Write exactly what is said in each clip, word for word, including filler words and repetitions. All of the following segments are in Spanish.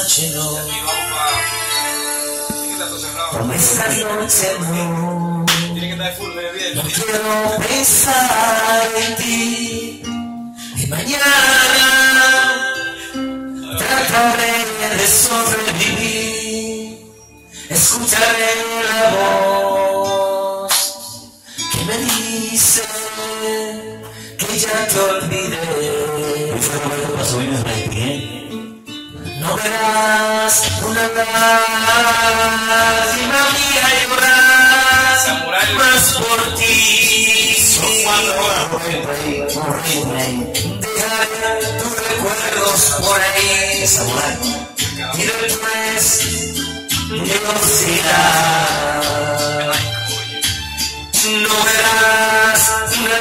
noche no, como esta noche no, no quiero pensar en ti. Y mañana trataré de sobrevivir. Escucharé la voz que me dice que ya te olvidé. ¿Y fue lo que pasó en el rey? No verás una lágrima mía llorar más por ti. Son cuatro horas por el rey. Dejaré tus recuerdos por ahí. Samurai. Y después me conocirás. No verás una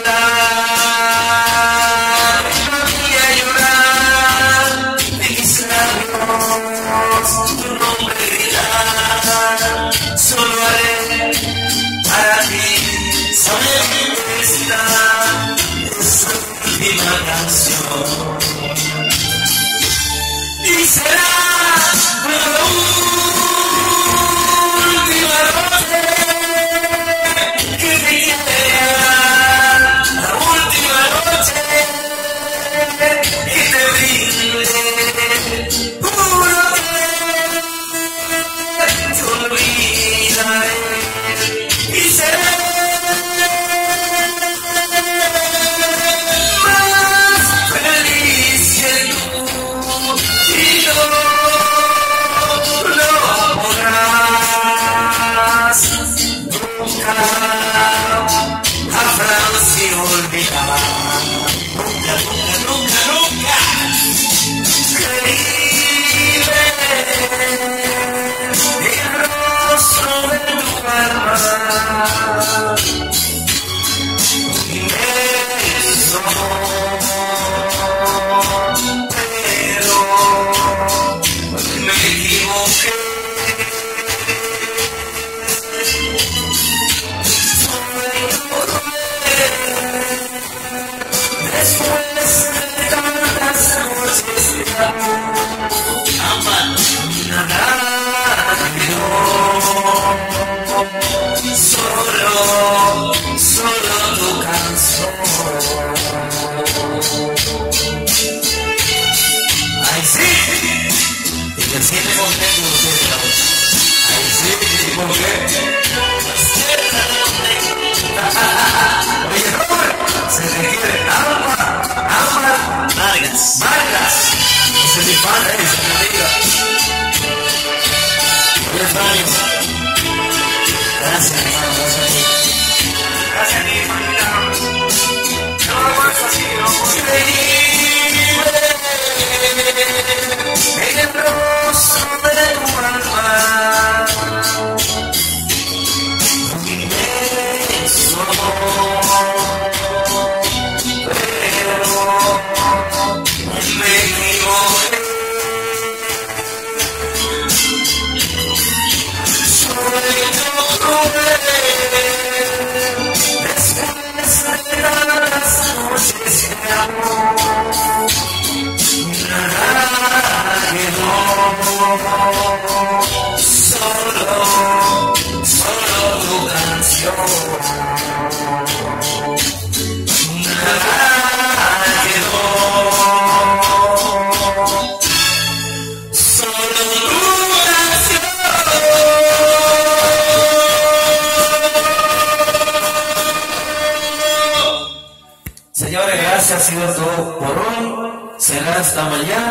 lágrima mía llorar. De mis labios tu nombre gritar. Solo haré para ti saber esta es tu última canción. Y será la última noche que te quiera, la última noche que te brinde. Juro que te olvidaré y seré más feliz que tú. Y no lo podrás nunca jamás y olvidar. Nunca, nunca, nunca, nunca. Creí ver el rostro de tu alma. Inmenso amor, pero me equivoqué. Después de tantas noches de amor, nada quedó. Solo, solo tu canción. Ay, sí. Y que siempre contento de ustedes. Ay, sí, ¿por qué? Oye, Robert, se requiere Alma, Alma Vargas, Vargas. Ese es mi fan, eh, esa es mi amiga. Oye, Fabio. Gracias, hermano, gracias a ti. Gracias a ti, familia. No lo hagas así, no increíble en el rostro de tu alma. Inmenso amor, pero me equivoqué. Soy yo cruel. Después de tantas noches de amor, nada quedó. Solo, solo tu canción. Nada quedó. Solo tu canción. Señores, gracias, ha sido todo por hoy. Será hasta mañana.